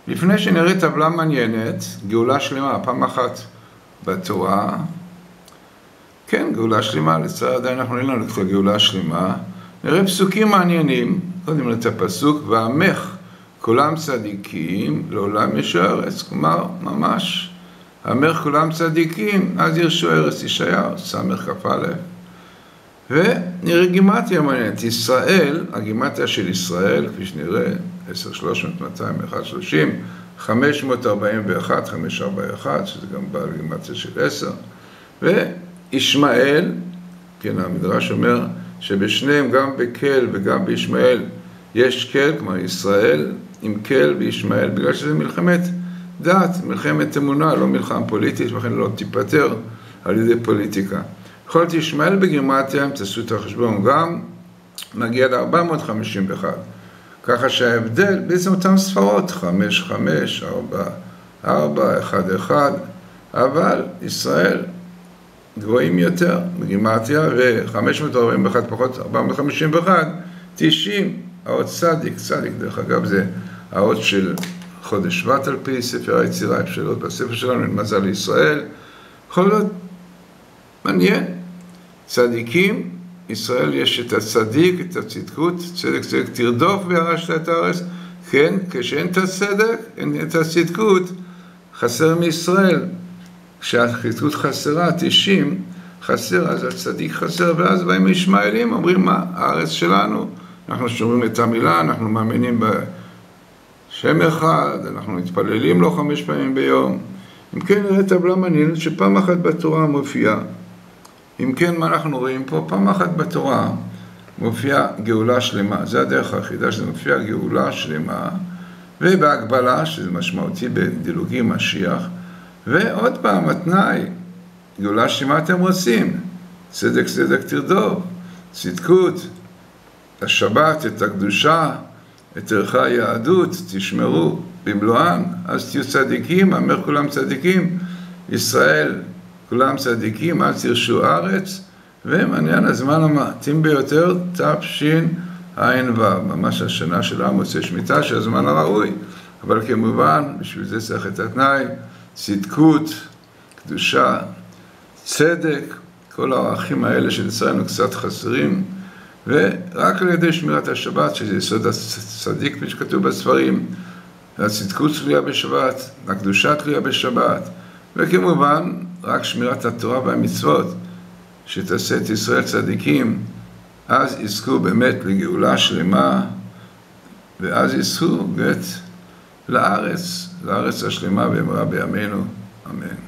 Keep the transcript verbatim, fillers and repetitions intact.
לפני שנראה טבלה מעניינת, גאולה שלמה, פעם אחת בתורה, כן, גאולה שלמה, לצער עדיין אנחנו אין לנו את הגאולה השלמה, נראה פסוקים מעניינים, קודם את הפסוק, ועמך כולם צדיקים, לעולם ישו ארץ, כלומר, ממש, עמך כולם צדיקים, אז ירשו ארץ ישעיהו, סמך כ"א. ונראה גימטריה מעניינת, ישראל, הגימטריה של ישראל, כפי שנראה, עשר, שלוש מאות, מאתיים ואחת, שלושים, חמש מאות ארבעים ואחת, חמש מאות ארבעים ואחת, שזה גם בא לגימטריה של עשר, וישמעאל, כן, המדרש אומר שבשניהם, גם בקל וגם בישמעאל, יש קל, כלומר ישראל, עם קל וישמעאל, בגלל שזה מלחמת דת, מלחמת אמונה, לא מלחמה פוליטית, ולכן לא תיפטר על ידי פוליטיקה. יכול להיות ישמעאל בגימטריה, אם תעשו את החשבון, גם מגיע ל-ארבע מאות חמישים ואחת. ככה שההבדל, בעצם אותם ספרות, חמש, חמש, ארבע, ארבע, אחד, אחד, אבל ישראל גבוהים יותר בגימטריה, ו-חמש מאות ארבעים ואחת פחות ארבע מאות חמישים ואחת, תשעים, האות צדיק, צדיק, דרך אגב, זה האות של חודש שבט על פי ספר היצירה, אפשרות בספר שלנו, עם מזל לישראל, יכול להיות מעניין. צדיקים, ישראל יש את הצדיק, את הצדקות, צדק צדק תרדוף וירשת את הארץ, כן, כשאין את הצדק, אין את הצדקות, חסר מישראל, כשהצדקות חסרה, תשעים, חסר, אז הצדיק חסר, ואז באים ישמעאלים, אומרים מה, הארץ שלנו, אנחנו שומרים את המילה, אנחנו מאמינים בשם אחד, אנחנו מתפללים לו חמש פעמים ביום. אם כן, נראה טבלה מעניינת שפעם אחת בתורה מופיעה. אם כן, מה אנחנו רואים פה? פעם אחת בתורה מופיעה גאולה שלמה. זה הדרך היחידה שזה מופיע, גאולה שלמה, ובהגבלה, שזה משמעותי בדילוגי משיח, ועוד פעם, התנאי, גאולה שלמה אתם רוצים, צדק צדק תרדוף, צדקות, השבת, את הקדושה, את ערכי היהדות, תשמרו במלואן, אז תהיו צדיקים, אמר כולם צדיקים, ישראל, כולם צדיקים, אז תרשו ארץ, ומעניין הזמן המתאים ביותר, תשע"ו, ממש השנה של עמוס שמיטה, שהזמן הראוי, אבל כמובן, בשביל זה צריך את התנאי, צדקות, קדושה, צדק, כל הערכים האלה של אצלנו קצת חסרים, ורק על ידי שמירת השבת, שזה יסוד הצדיק, כפי שכתוב בספרים, הצדקות תלויה בשבת, הקדושה תלויה בשבת, וכמובן, רק שמירת התורה והמצוות, שתעשה את ישראל צדיקים, אז יזכו באמת לגאולה שלמה, ואז יזכו גט לארץ, לארץ השלמה במהרה בימינו, אמן.